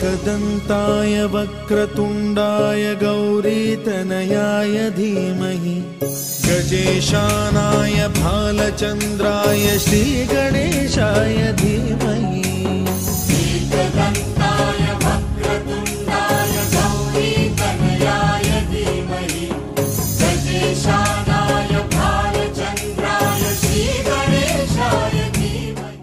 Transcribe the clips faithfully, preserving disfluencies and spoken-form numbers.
एकदन्ताय वक्रतुण्डाय गौरीतनयाय धीमहि गजेशानाय भालचन्द्राय श्रीगणेशाय धीमहि। एकदन्ताय वक्रतुण्डाय गौरीतनयाय धीमहि गजेशानाय भालचन्द्राय श्रीगणेशाय धीमहि।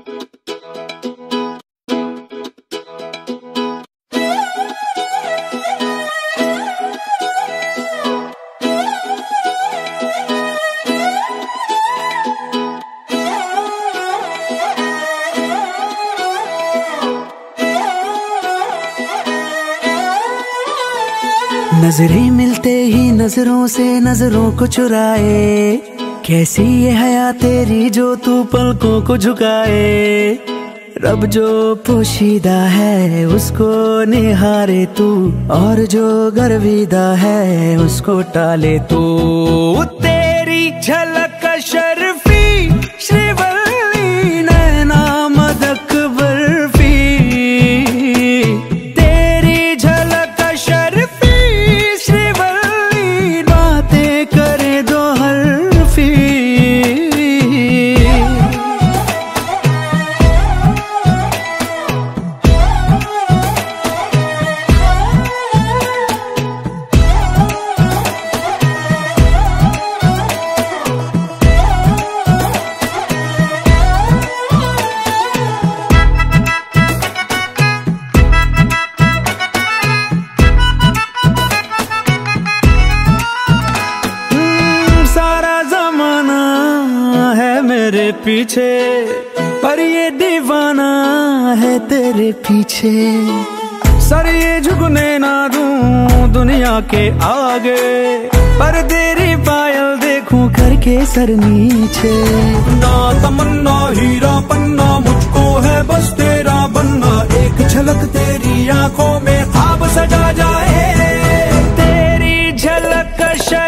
नजरें मिलते ही नजरों से नजरों को चुराए, कैसी ये हया तेरी जो तू पलकों को झुकाए। रब जो पोशीदा है उसको निहारे तू, और जो गर्विदा है उसको टाले तू। तेरी झलक शर्फी श्रीवल्ली नैना मदक बर्फी, तेरी झलक शर्फी श्रीवल्ली बातें करे दो हरफी। मेरे पीछे पर ये दीवाना है तेरे पीछे, सर ये झुकने ना दूं दुनिया के आगे, पर तेरी पायल देखूं करके सर नीचे। ना तमन्ना हीरा पन्ना मुझको है बस तेरा बनना, एक झलक तेरी आंखों में ख्वाब सजा जाए। तेरी झलक